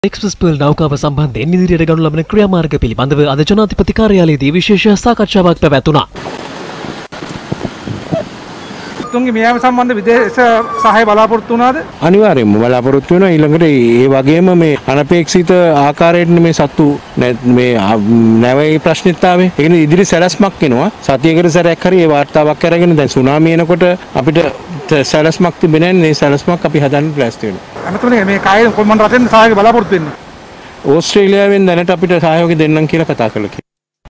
Express pearl නෞකාව සම්බන්ධයෙන් ඉදිරියට ගනු ලබන ක්‍රියාමාර්ග පිළිබඳව අද ජනාධිපති කාර්යාලයේදී විශේෂ සාකච්ඡාවක් පැවැතුණා. තුන්ගේ මෙයාම සම්බන්ධ විදේශ සහාය බලාපොරොත්තු වුණාද? අනිවාර්යයෙන්ම බලාපොරොත්තු වෙනවා. ඊළඟට ඒ වගේම මේ අනපේක්ෂිත ආකාරයෙන් මේ සතු මේ නැවේ ප්‍රශ්නෙත් ආවේ. ඒ කියන්නේ ඉදිරි සැලැස්මක් වෙනවා. සතියකට සැරයක් හරි ඒ වාර්තාවක් අරගෙන දැන් සුනාමි එනකොට අපිට සැලැස්මක් තිබෙන්නේ නැහැ. මේ සැලැස්මක් අපි හදන්න ප්ලෑස්ට් වෙනවා. අමතකනේ මේ කායේ කොමන් රටෙන් සහාය බලාපොරොත්තු වෙන්නේ. ඕස්ට්‍රේලියාවෙන් දැනට අපිට සහයෝගය දෙන්නම් කියලා කතා කළා.